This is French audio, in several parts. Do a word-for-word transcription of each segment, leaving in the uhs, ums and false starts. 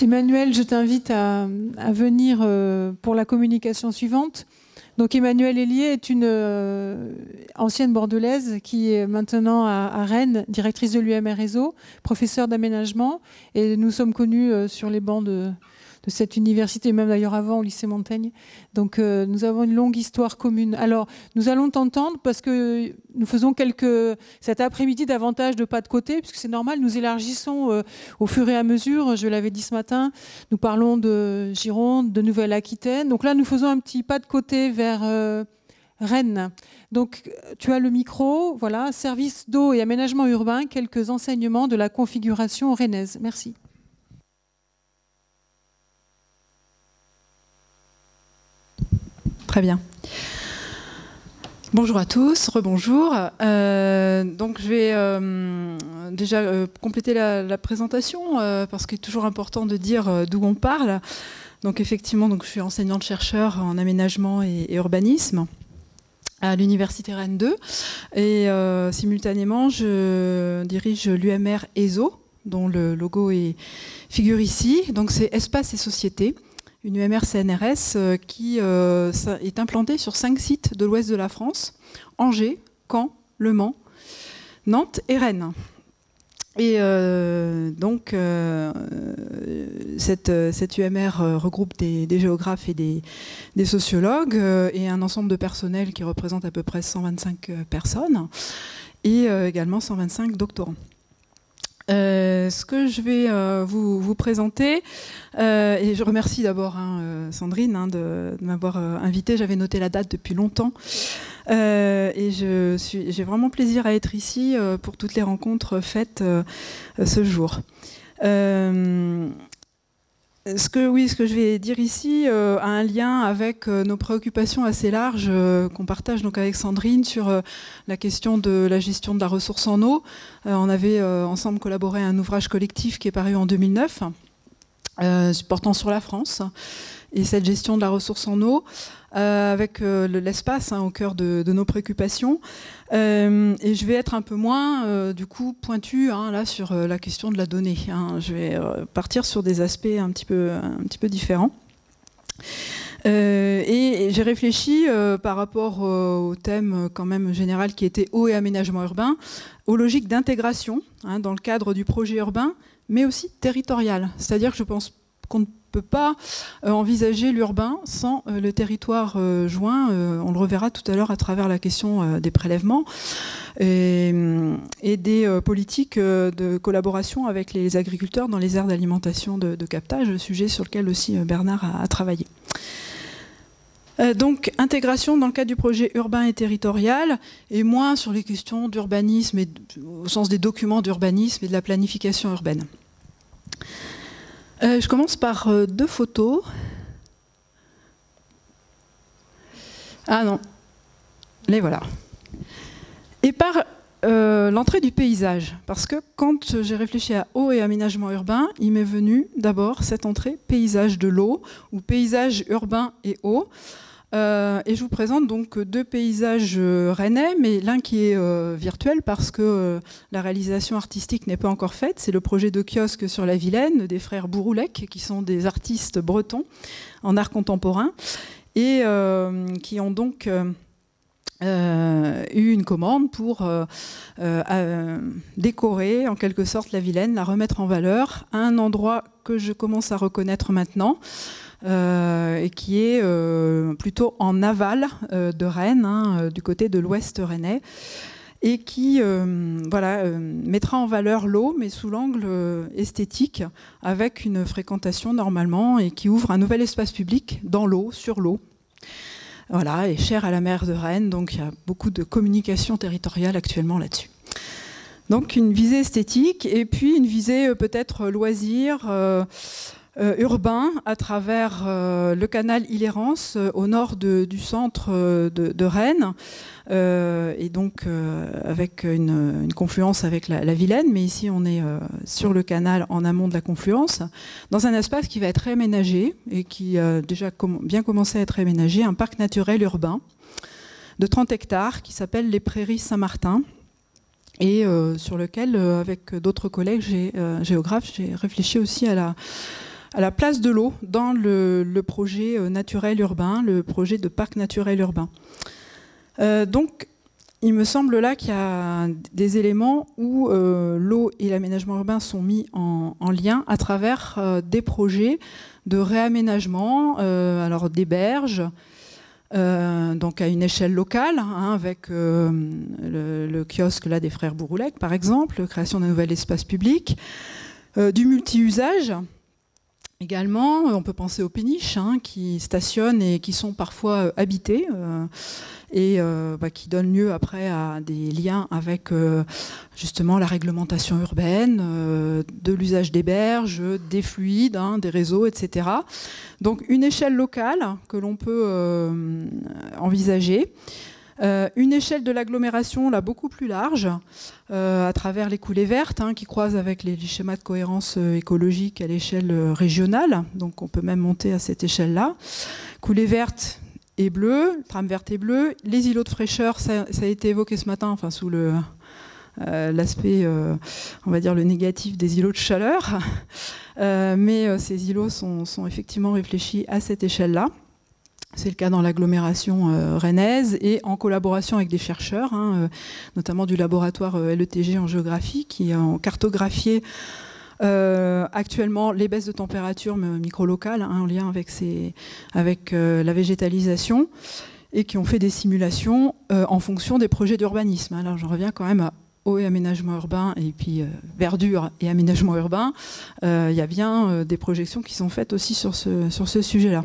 Emmanuel, je t'invite à, à venir euh, pour la communication suivante. Donc Emmanuelle Hélier est une euh, ancienne bordelaise qui est maintenant à, à Rennes, directrice de l'U M R Réseau, professeure d'aménagement. Et nous sommes connus euh, sur les bancs de, de cette université, même d'ailleurs avant au lycée Montaigne. Donc euh, nous avons une longue histoire commune. Alors nous allons t'entendre parce que nous faisons quelques, cet après-midi davantage de pas de côté, puisque c'est normal, nous élargissons euh, au fur et à mesure. Je l'avais dit ce matin, nous parlons de Gironde, de Nouvelle-Aquitaine. Donc là, nous faisons un petit pas de côté vers euh, Rennes. Donc tu as le micro, voilà, service d'eau et aménagement urbain, quelques enseignements de la configuration rennaise. Merci. Très bien. Bonjour à tous, rebonjour. Euh, donc je vais euh, déjà euh, compléter la, la présentation euh, parce qu'il est toujours important de dire euh, d'où on parle. Donc effectivement, donc, je suis enseignante-chercheur en aménagement et, et urbanisme à l'université Rennes deux et euh, simultanément je dirige l'U M R ESO dont le logo est, figure ici. Donc c'est Espace et Société, une U M R C N R S euh, qui euh, est implantée sur cinq sites de l'ouest de la France, Angers, Caen, Le Mans, Nantes et Rennes. Et euh, donc euh, cette, cette U M R regroupe des, des géographes et des, des sociologues euh, et un ensemble de personnel qui représente à peu près cent vingt-cinq personnes et euh, également cent vingt-cinq doctorants. Euh, ce que je vais euh, vous, vous présenter, euh, et je remercie d'abord hein, euh, Sandrine hein, de, de m'avoir euh, invitée, j'avais noté la date depuis longtemps, euh, et je suis, j'ai vraiment plaisir à être ici euh, pour toutes les rencontres faites euh, ce jour. Euh, Ce que, oui, ce que je vais dire ici euh, a un lien avec euh, nos préoccupations assez larges euh, qu'on partage donc avec Sandrine sur euh, la question de la gestion de la ressource en eau. Euh, on avait euh, ensemble collaboré à un ouvrage collectif qui est paru en deux mille neuf, euh, portant sur la France et cette gestion de la ressource en eau, euh, avec euh, l'espace hein, au cœur de, de nos préoccupations. Euh, et je vais être un peu moins, euh, du coup, pointue hein, là sur euh, la question de la donnée. Hein. Je vais euh, partir sur des aspects un petit peu, un petit peu différents. Euh, et, et j'ai réfléchi euh, par rapport euh, au thème quand même général qui était eau et aménagement urbain, aux logiques d'intégration hein, dans le cadre du projet urbain, mais aussi territorial. C'est-à-dire que je pense qu'on ne peut pas euh, envisager l'urbain sans euh, le territoire euh, joint. Euh, on le reverra tout à l'heure à travers la question euh, des prélèvements et, et des euh, politiques euh, de collaboration avec les agriculteurs dans les aires d'alimentation de, de captage, sujet sur lequel aussi euh, Bernard a, a travaillé. Euh, donc, intégration dans le cadre du projet urbain et territorial, et moins sur les questions d'urbanisme, et au sens des documents d'urbanisme et de la planification urbaine. Euh, je commence par euh, deux photos. Ah non, les voilà. Et par euh, l'entrée du paysage, parce que quand j'ai réfléchi à eau et aménagement urbain, il m'est venu d'abord cette entrée paysage de l'eau, ou paysage urbain et eau. Euh, et je vous présente donc deux paysages euh, rennais, mais l'un qui est euh, virtuel parce que euh, la réalisation artistique n'est pas encore faite. C'est le projet de kiosque sur la Vilaine des frères Bouroulec, qui sont des artistes bretons en art contemporain et euh, qui ont donc euh, euh, eu une commande pour euh, euh, décorer en quelque sorte la Vilaine, la remettre en valeur à un endroit que je commence à reconnaître maintenant. Euh, et qui est euh, plutôt en aval euh, de Rennes, hein, euh, du côté de l'ouest rennais, et qui euh, voilà, euh, mettra en valeur l'eau, mais sous l'angle euh, esthétique, avec une fréquentation normalement, et qui ouvre un nouvel espace public dans l'eau, sur l'eau. Voilà, et cher à la maire de Rennes, donc il y a beaucoup de communication territoriale actuellement là-dessus. Donc une visée esthétique, et puis une visée euh, peut-être loisir, euh, Euh, urbain à travers euh, le canal Illérance euh, au nord de, du centre euh, de, de Rennes euh, et donc euh, avec une, une confluence avec la, la Vilaine, mais ici on est euh, sur le canal en amont de la confluence dans un espace qui va être réaménagé et qui a déjà com bien commencé à être réaménagé, un parc naturel urbain de trente hectares qui s'appelle les Prairies Saint-Martin et euh, sur lequel euh, avec d'autres collègues gé euh, géographes j'ai réfléchi aussi à la à la place de l'eau dans le, le projet naturel urbain, le projet de parc naturel urbain. Euh, donc, il me semble là qu'il y a des éléments où euh, l'eau et l'aménagement urbain sont mis en, en lien à travers euh, des projets de réaménagement, euh, alors des berges, euh, donc à une échelle locale, hein, avec euh, le, le kiosque là, des frères Bouroulec, par exemple, création d'un nouvel espace public, euh, du multi-usage. Également, on peut penser aux péniches hein, qui stationnent et qui sont parfois euh, habitées euh, et euh, bah, qui donnent lieu après à des liens avec euh, justement la réglementation urbaine, euh, de l'usage des berges, des fluides, hein, des réseaux, et cetera. Donc une échelle locale que l'on peut euh, envisager. Euh, une échelle de l'agglomération là, beaucoup plus large, euh, à travers les coulées vertes, hein, qui croisent avec les, les schémas de cohérence euh, écologique à l'échelle euh, régionale. Donc on peut même monter à cette échelle-là. Coulées vertes et bleues, trame verte et bleue. Les îlots de fraîcheur, ça, ça a été évoqué ce matin, enfin sous le, euh, l'aspect, euh, on va dire, le négatif des îlots de chaleur. Euh, mais euh, ces îlots sont, sont effectivement réfléchis à cette échelle-là. C'est le cas dans l'agglomération euh, rennaise et en collaboration avec des chercheurs, hein, euh, notamment du laboratoire euh, L E T G en géographie, qui ont cartographié euh, actuellement les baisses de température micro-locales hein, en lien avec, ces, avec euh, la végétalisation et qui ont fait des simulations euh, en fonction des projets d'urbanisme. Alors j'en reviens quand même à eau et aménagement urbain et puis euh, verdure et aménagement urbain. Euh, il y a bien euh, des projections qui sont faites aussi sur ce, sur ce sujet-là.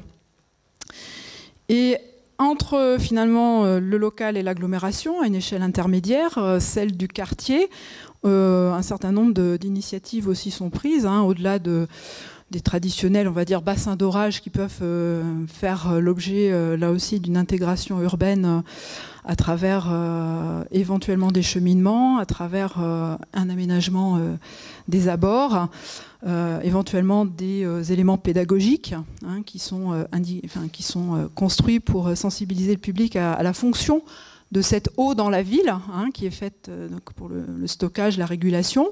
Et entre finalement le local et l'agglomération, à une échelle intermédiaire, celle du quartier, euh, un certain nombre d'initiatives aussi sont prises, hein, au-delà de, des traditionnels, on va dire, bassins d'orage qui peuvent euh, faire l'objet, euh, là aussi, d'une intégration urbaine euh, à travers euh, éventuellement des cheminements, à travers euh, un aménagement euh, des abords, euh, éventuellement des euh, éléments pédagogiques hein, qui sont, euh, enfin, qui sont euh, construits pour sensibiliser le public à, à la fonction de cette eau dans la ville, hein, qui est faite euh, donc pour le, le stockage, la régulation.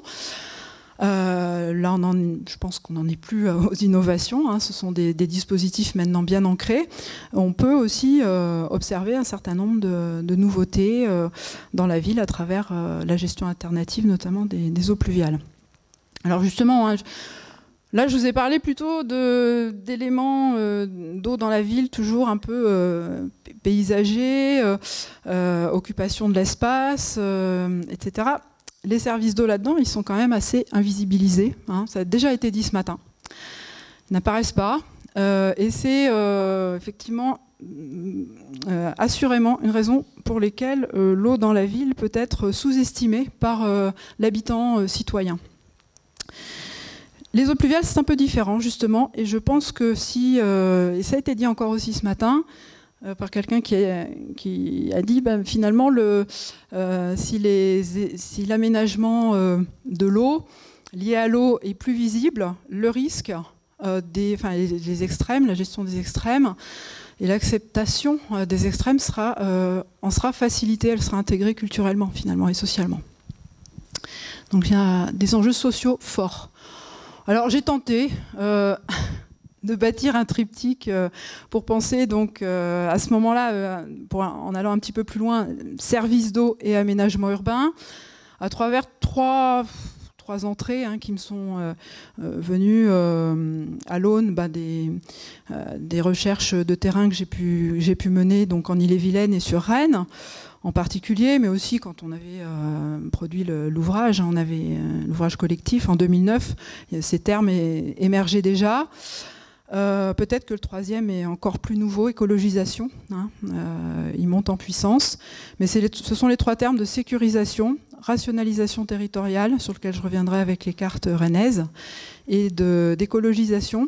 Euh, là, on en, je pense qu'on n'en est plus aux innovations. Hein, ce sont des, des dispositifs maintenant bien ancrés. On peut aussi euh, observer un certain nombre de, de nouveautés euh, dans la ville à travers euh, la gestion alternative, notamment des, des eaux pluviales. Alors justement, hein, je, là, je vous ai parlé plutôt d'éléments euh, d'eau dans la ville, toujours un peu euh, paysagers, euh, euh, occupation de l'espace, euh, et cetera. Les services d'eau là-dedans, ils sont quand même assez invisibilisés. Hein, ça a déjà été dit ce matin. Ils n'apparaissent pas. Euh, et c'est euh, effectivement, euh, assurément, une raison pour laquelle euh, l'eau dans la ville peut être sous-estimée par euh, l'habitant euh, citoyen. Les eaux pluviales, c'est un peu différent, justement. Et je pense que si, euh, et ça a été dit encore aussi ce matin, par quelqu'un qui, qui a dit ben, finalement le, euh, si l'aménagement si euh, de l'eau lié à l'eau est plus visible, le risque euh, des enfin, les, les extrêmes, la gestion des extrêmes et l'acceptation euh, des extrêmes sera, euh, en sera facilitée, elle sera intégrée culturellement finalement et socialement. Donc il y a des enjeux sociaux forts. Alors j'ai tenté euh, de bâtir un triptyque euh, pour penser donc euh, à ce moment-là, euh, pour, en allant un petit peu plus loin, services d'eau et aménagement urbain, à travers trois, trois entrées hein, qui me sont euh, euh, venues euh, à l'aune bah, des, euh, des recherches de terrain que j'ai pu, j'ai pu mener donc, en Ille-et-Vilaine et sur Rennes en particulier, mais aussi quand on avait euh, produit l'ouvrage, on avait euh, l'ouvrage collectif en deux mille neuf, ces termes é, émergeaient déjà. Euh, Peut-être que le troisième est encore plus nouveau, écologisation. Hein, euh, il monte en puissance. Mais les, ce sont les trois termes de sécurisation, rationalisation territoriale, sur lequel je reviendrai avec les cartes rennaises, et d'écologisation,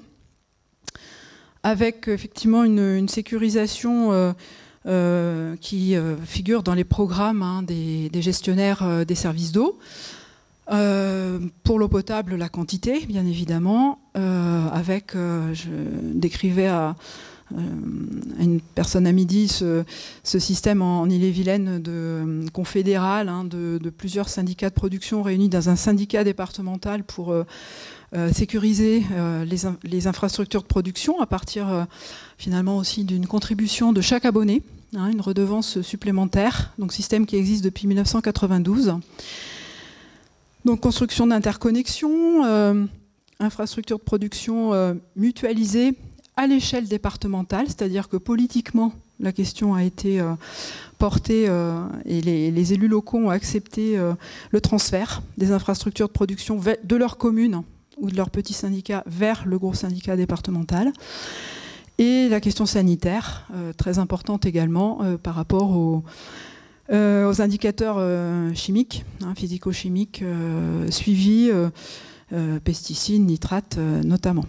avec effectivement une, une sécurisation euh, euh, qui euh, figure dans les programmes hein, des, des gestionnaires euh, des services d'eau. Euh, pour l'eau potable, la quantité, bien évidemment, euh, avec, euh, je décrivais à, euh, à une personne à midi ce, ce système en, en Ille-et-Vilaine de confédéral, hein, de, de plusieurs syndicats de production réunis dans un syndicat départemental pour euh, euh, sécuriser euh, les, in les infrastructures de production à partir euh, finalement aussi d'une contribution de chaque abonné, hein, une redevance supplémentaire, donc système qui existe depuis mille neuf cent quatre-vingt-douze. Donc construction d'interconnexions, euh, infrastructures de production euh, mutualisées à l'échelle départementale, c'est-à-dire que politiquement, la question a été euh, portée euh, et les, les élus locaux ont accepté euh, le transfert des infrastructures de production de leur commune ou de leur petit syndicat vers le gros syndicat départemental. Et la question sanitaire, euh, très importante également euh, par rapport aux, euh, aux indicateurs euh, chimiques, hein, physico-chimiques euh, suivis, euh, euh, pesticides, nitrates euh, notamment.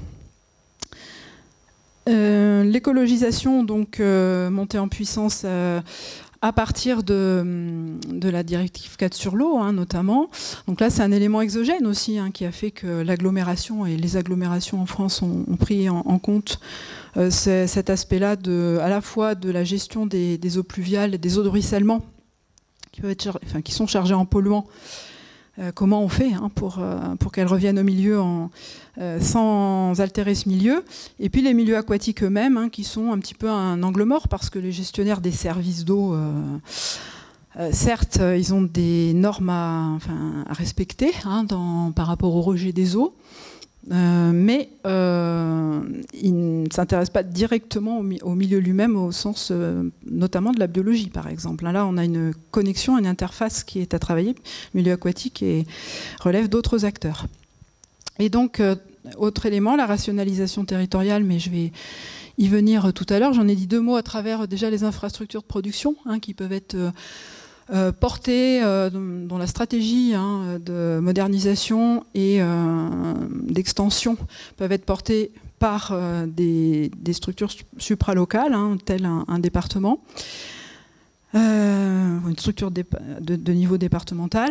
Euh, l'écologisation, donc, euh, montée en puissance euh, à partir de, de la directive quatre sur l'eau, hein, notamment. Donc là, c'est un élément exogène aussi, hein, qui a fait que l'agglomération et les agglomérations en France ont, ont pris en, en compte euh, cet aspect-là, à la fois de la gestion des, des eaux pluviales et des eaux de ruissellement, qui, peuvent être, enfin, qui sont chargées en polluants. Euh, comment on fait, hein, pour, euh, pour qu'elles reviennent au milieu en, euh, sans altérer ce milieu. Et puis les milieux aquatiques eux-mêmes, hein, qui sont un petit peu un angle mort, parce que les gestionnaires des services d'eau, euh, euh, certes, ils ont des normes à, enfin, à respecter, hein, dans, par rapport au rejet des eaux, euh, mais euh, ils ne s'intéressent pas directement au, au milieu lui-même, au sens euh, notamment de la biologie, par exemple. Là, on a une connexion, une interface qui est à travailler, milieu aquatique, et relève d'autres acteurs. Et donc, euh, autre élément, la rationalisation territoriale, mais je vais y venir tout à l'heure. J'en ai dit deux mots à travers déjà les infrastructures de production, hein, qui peuvent être euh, Euh, portée, euh, dont la stratégie, hein, de modernisation et euh, d'extension peuvent être portées par euh, des, des structures supralocales, hein, telles un, un département, euh, une structure de, de, de niveau départemental.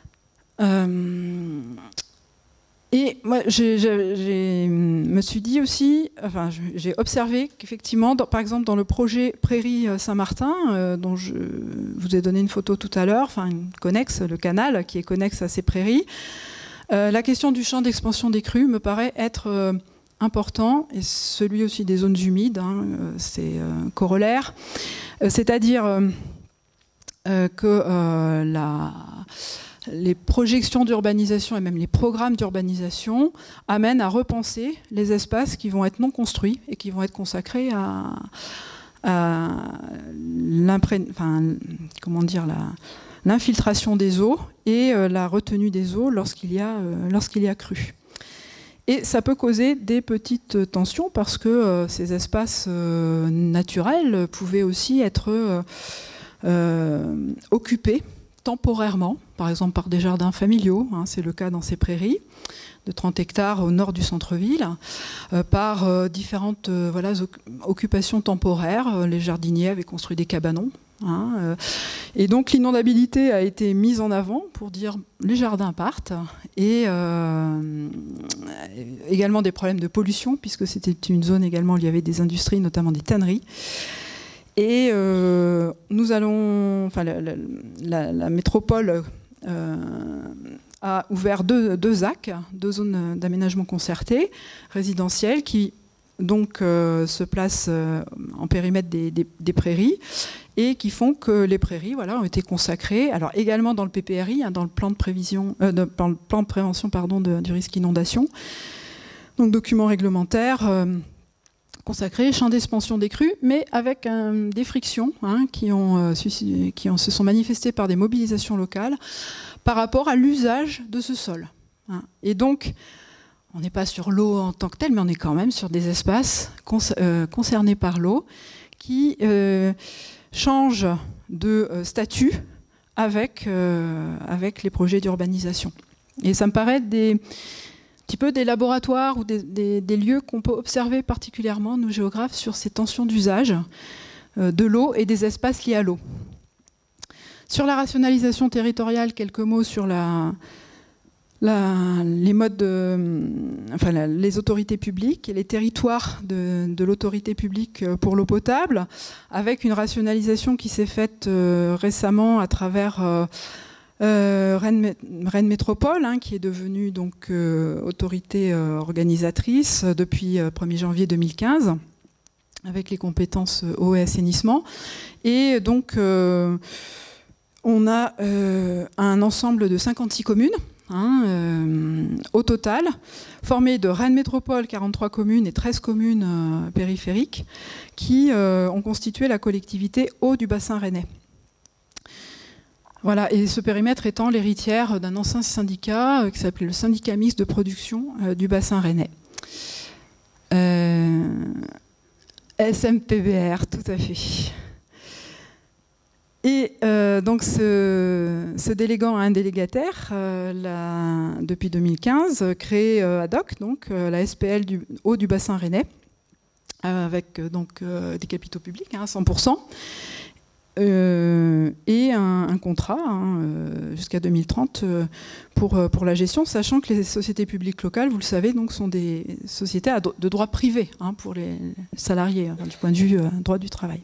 Euh, Et moi, je me suis dit aussi, enfin, j'ai observé qu'effectivement, par exemple, dans le projet Prairie Saint-Martin, euh, dont je vous ai donné une photo tout à l'heure, enfin, une connexe, le canal qui est connexe à ces prairies, euh, la question du champ d'expansion des crues me paraît être euh, important, et celui aussi des zones humides, hein, euh, c'est euh, corollaire, euh, c'est-à-dire euh, euh, que euh, la... les projections d'urbanisation et même les programmes d'urbanisation amènent à repenser les espaces qui vont être non construits et qui vont être consacrés à, à enfin, comment dire, l'infiltration des eaux et la retenue des eaux lorsqu'il y a, lorsqu'il y a crue. Et ça peut causer des petites tensions parce que euh, ces espaces euh, naturels pouvaient aussi être euh, euh, occupés temporairement, par exemple par des jardins familiaux, hein, c'est le cas dans ces prairies de trente hectares au nord du centre-ville, euh, par euh, différentes euh, voilà, occupations temporaires. Les jardiniers avaient construit des cabanons. Hein, euh, et donc l'inondabilité a été mise en avant pour dire les jardins partent, et euh, également des problèmes de pollution, puisque c'était une zone également où il y avait des industries, notamment des tanneries. Et euh, nous allons, enfin, la, la, la, la métropole euh, a ouvert deux, deux Z A C, deux zones d'aménagement concerté résidentielles, qui donc euh, se placent euh, en périmètre des, des, des prairies, et qui font que les prairies, voilà, ont été consacrées, alors également dans le P P R I, hein, dans le plan de prévision, euh, de, dans le plan de prévention, pardon, de, du risque inondation, donc document réglementaire. Euh, consacré, champ d'expansion des crues, mais avec euh, des frictions, hein, qui, ont, euh, qui ont, se sont manifestées par des mobilisations locales par rapport à l'usage de ce sol. Hein. Et donc, on n'est pas sur l'eau en tant que telle, mais on est quand même sur des espaces cons euh, concernés par l'eau qui euh, changent de euh, statut avec, euh, avec les projets d'urbanisation. Et ça me paraît des... Un petit peu des laboratoires ou des, des, des lieux qu'on peut observer particulièrement, nous géographes, sur ces tensions d'usage euh, de l'eau et des espaces liés à l'eau. Sur la rationalisation territoriale, quelques mots sur la, la, les modes, de, enfin la, les autorités publiques et les territoires de, de l'autorité publique pour l'eau potable, avec une rationalisation qui s'est faite euh, récemment à travers... Euh, Euh, Rennes, Rennes Métropole, hein, qui est devenue donc, euh, autorité euh, organisatrice depuis le premier janvier deux mille quinze, avec les compétences eau et assainissement. Et donc, euh, on a euh, un ensemble de cinquante-six communes, hein, euh, au total, formées de Rennes Métropole, quarante-trois communes, et treize communes euh, périphériques, qui euh, ont constitué la collectivité eau du bassin rennais. Voilà, et ce périmètre étant l'héritière d'un ancien syndicat euh, qui s'appelait le syndicat mixte de production euh, du bassin rennais. Euh, S M P B R, tout à fait. Et euh, donc ce, ce délégant a un délégataire euh, la, depuis deux mille quinze, créé euh, ad hoc, donc euh, la S P L du haut du bassin rennais, euh, avec euh, donc euh, des capitaux publics, hein, cent pour cent. Euh, et un, un contrat hein, euh, jusqu'à deux mille trente euh, pour, pour la gestion, sachant que les sociétés publiques locales, vous le savez, donc, sont des sociétés à, de droit privé hein, pour les salariés, hein, du point de vue euh, droit du travail.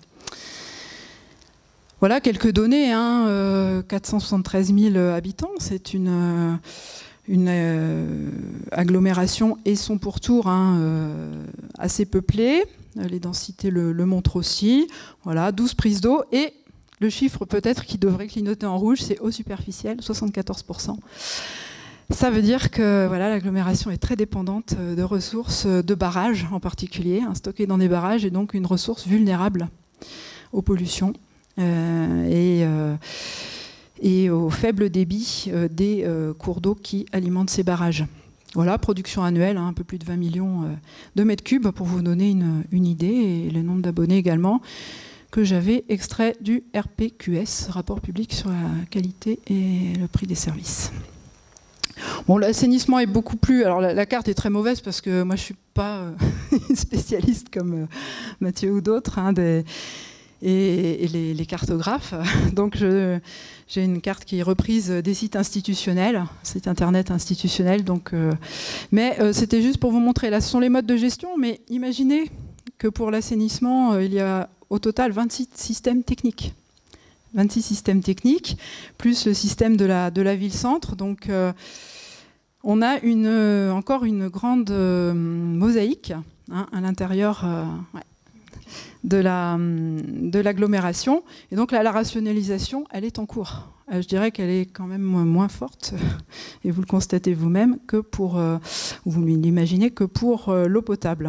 Voilà quelques données, hein, euh, quatre cent soixante-treize mille habitants, c'est une, euh, une euh, agglomération et son pourtour hein, euh, assez peuplée. Les densités le, le montrent aussi. Voilà, douze prises d'eau et le chiffre peut-être qui devrait clignoter en rouge, c'est eau superficielle, soixante-quatorze pour cent. Ça veut dire que voilà, l'agglomération est très dépendante de ressources de barrages en particulier, hein, stockées dans des barrages, et donc une ressource vulnérable aux pollutions euh, et, euh, et au faible débit euh, des euh, cours d'eau qui alimentent ces barrages. Voilà, production annuelle, hein, un peu plus de vingt millions euh, de mètres cubes pour vous donner une, une idée, et le nombre d'abonnés également, que j'avais extrait du R P Q S, rapport public sur la qualité et le prix des services. Bon, l'assainissement est beaucoup plus... Alors la, la carte est très mauvaise parce que moi je ne suis pas euh, spécialiste comme euh, Mathieu ou d'autres, hein, des... et, et les, les cartographes. Donc j'ai une carte qui est reprise des sites institutionnels, site internet institutionnel. Donc, euh, mais euh, c'était juste pour vous montrer, là ce sont les modes de gestion, mais imaginez que pour l'assainissement, euh, il y a au total vingt-six systèmes techniques. vingt-six systèmes techniques, plus le système de la, de la ville-centre. Donc euh, on a une, euh, encore une grande euh, mosaïque hein, à l'intérieur euh, ouais, de la, de l'agglomération. Et donc là, la rationalisation, elle est en cours. Euh, je dirais qu'elle est quand même moins, moins forte, et vous le constatez vous-même, que pour, euh, vous l'imaginez, que pour euh, l'eau potable.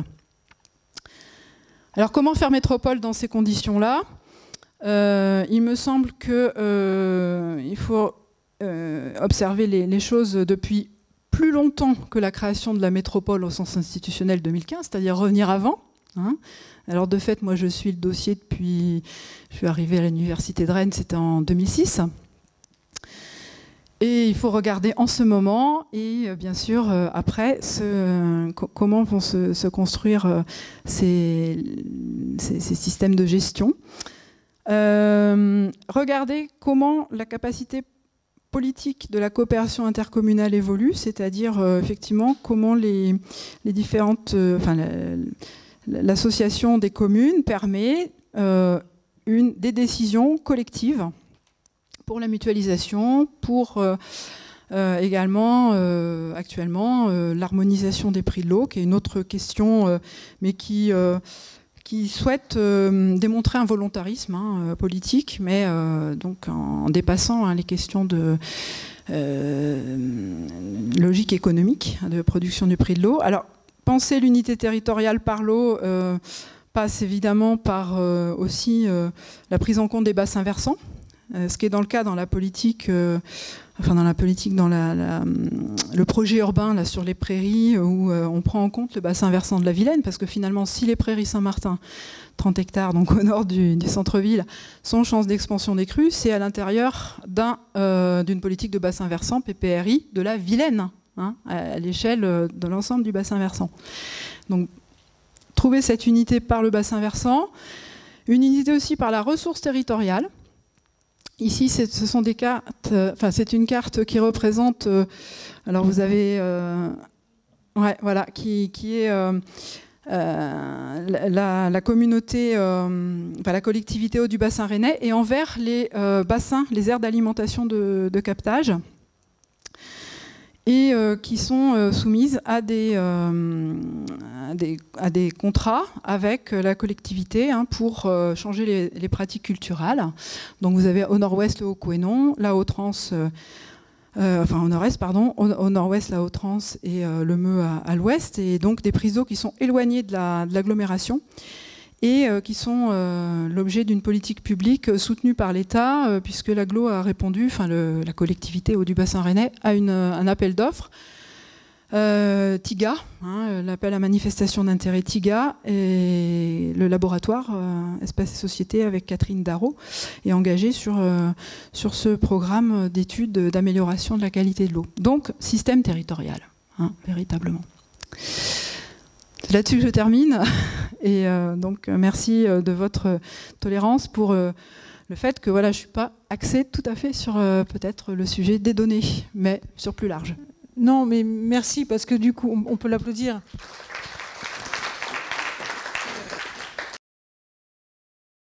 Alors comment faire métropole dans ces conditions-là ? euh, Il me semble qu'il euh, faut euh, observer les, les choses depuis plus longtemps que la création de la métropole au sens institutionnel deux mille quinze, c'est-à-dire revenir avant. Hein. Alors de fait, moi je suis le dossier depuis... Je suis arrivée à l'université de Rennes, c'était en deux mille six. Et il faut regarder en ce moment et bien sûr euh, après ce, comment vont se, se construire euh, ces, ces, ces systèmes de gestion. Euh, regardez comment la capacité politique de la coopération intercommunale évolue, c'est-à-dire euh, effectivement comment les, les différentes, euh, enfin, l'association des communes permet euh, une, des décisions collectives pour la mutualisation, pour euh, euh, également euh, actuellement euh, l'harmonisation des prix de l'eau, qui est une autre question, euh, mais qui, euh, qui souhaite euh, démontrer un volontarisme hein, politique, mais euh, donc en, en dépassant hein, les questions de euh, logique économique de production du prix de l'eau. Alors, penser l'unité territoriale par l'eau euh, passe évidemment par euh, aussi euh, la prise en compte des bassins versants. Ce qui est dans le cas dans la politique, euh, enfin dans la politique, dans la, la, le projet urbain là, sur les prairies, où euh, on prend en compte le bassin versant de la Vilaine, parce que finalement, si les prairies Saint-Martin, trente hectares, donc au nord du, du centre-ville, sont chance d'expansion des crues, c'est à l'intérieur d'un, euh, d'une politique de bassin versant, P P R I, de la Vilaine, hein, à l'échelle de l'ensemble du bassin versant. Donc, trouver cette unité par le bassin versant, une unité aussi par la ressource territoriale. Ici, ce sont des cartes, euh, enfin, c'est une carte qui représente, euh, alors vous avez, euh, ouais, voilà, qui, qui est euh, euh, la, la communauté, euh, enfin, la collectivité eau du bassin rennais et envers les euh, bassins, les aires d'alimentation de, de captage, et euh, qui sont euh, soumises à des, euh, à, des, à des contrats avec la collectivité hein, pour euh, changer les, les pratiques culturelles. Donc vous avez au nord-ouest le Haut-Couesnon, la Haute-Rance, euh, euh, enfin au nord-est, pardon, au, au nord-ouest la Haute-Rance et euh, le Meux à, à l'ouest, et donc des prises d'eau qui sont éloignées de la, de l'agglomération et euh, qui sont euh, l'objet d'une politique publique soutenue par l'État, euh, puisque l'agglo a répondu, enfin le, la collectivité eau du bassin rennais, à une, un appel d'offres. Euh, TIGA, hein, l'appel à manifestation d'intérêt TIGA, et le laboratoire euh, Espace et Société avec Catherine Darro est engagé sur, euh, sur ce programme d'études d'amélioration de la qualité de l'eau. Donc, système territorial, hein, véritablement. C'est là-dessus que je termine. Et euh, donc, merci de votre tolérance pour euh, le fait que voilà, je ne suis pas axée tout à fait sur euh, peut-être le sujet des données, mais sur plus large. Non, mais merci, parce que du coup, on peut l'applaudir.